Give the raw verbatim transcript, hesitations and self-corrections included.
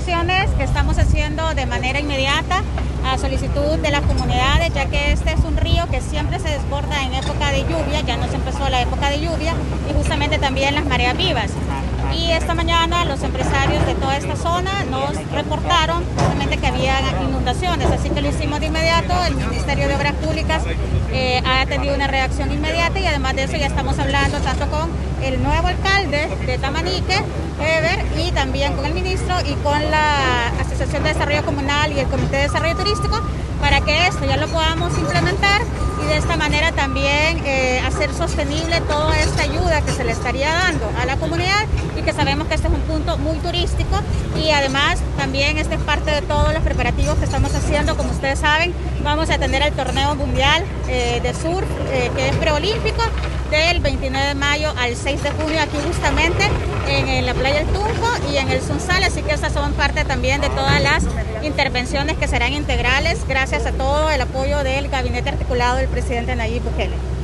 acciones que estamos haciendo de manera inmediata a solicitud de las comunidades, ya que este es un río que siempre se desborda en época de lluvia, ya nos empezó la época de lluvia y justamente también las mareas vivas. Y esta mañana los empresarios de toda esta zona nos reportaron justamente que había inundaciones, así que lo hicimos de inmediato. El Ministerio de Obras Públicas eh, ha tenido una reacción inmediata y además de eso ya estamos hablando tanto con el nuevo alcalde de Tamanique, Ever, y también con el ministro y con la Asociación de Desarrollo Comunal y el Comité de Desarrollo Turístico para que esto ya lo podamos implementar y de esta manera también eh, hacer sostenible toda esta ayuda que se le estaría dando a la comunidad y que sabemos que este es un punto muy turístico y además también este es parte de todos los preparativos que estamos haciendo. Como ustedes saben, vamos a tener el torneo mundial eh, de surf eh, que es preolímpico del veintinueve de mayo al seis de junio aquí justamente en, en la playa del Tunco y en el Sunsal, así que estas son parte también de todas las intervenciones que serán integrales gracias a todo el apoyo del gabinete articulado del presidente Nayib Bukele.